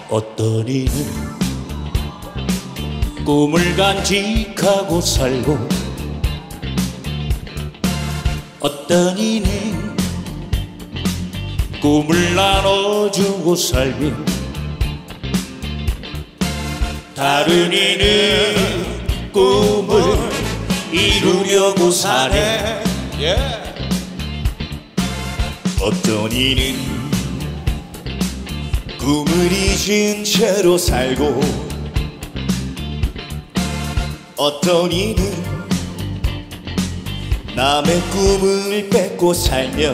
어떤 이는 꿈을 간직하고 살고, 어떤 이는 꿈을 나눠주고 살며, 다른 이는 꿈을 이루려고 사네. 어떤 이는 꿈을 잊은 채로 살고, 어떤 이는 남의 꿈을 뺏고 살며,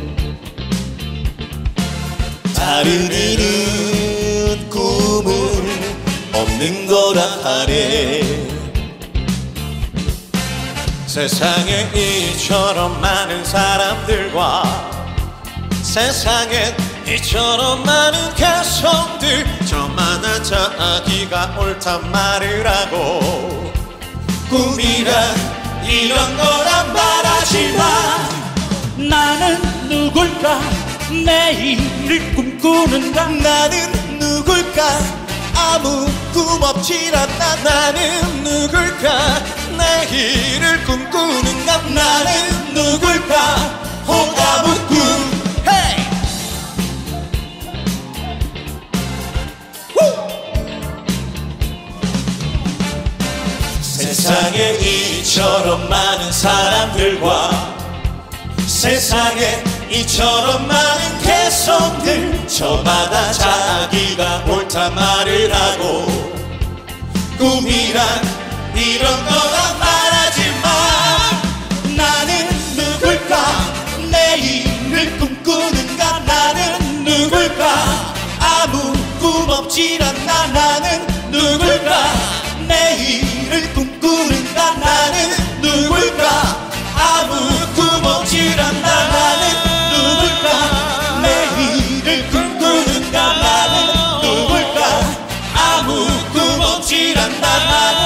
다른 이는 꿈을 없는 거라 하네. 세상에 이처럼 많은 사람들과 세상엔 이처럼 많은 개성들, 저마다 자기가 옳단 말을 하고 꿈이란 이런 거란 말하지만, 나는 누굴까 내일을 꿈꾸는가. 나는 누굴까 아무 꿈 없질 않나. 나는 누굴까 내일을 꿈꾸는가. 나는 누굴까 호가무 꿈. 헤이! 세상에 이처럼 많은 사람들과 세상에 이처럼 많은 개성들, 저마다 자기가 옳단 말을 하고 꿈이란 이런 거란 말하지만, 나는 누굴까 내일을 꿈꾸는가. 나는 누굴까 아무 꿈 없질 않나. 나는 누굴까 내일을 꿈꾸는가. 나는 누굴까 아무 꿈 없질 않나. 나는 누굴까 내일을 꿈꾸는가. 나는 누굴까 아무 꿈 없질 않나. 나는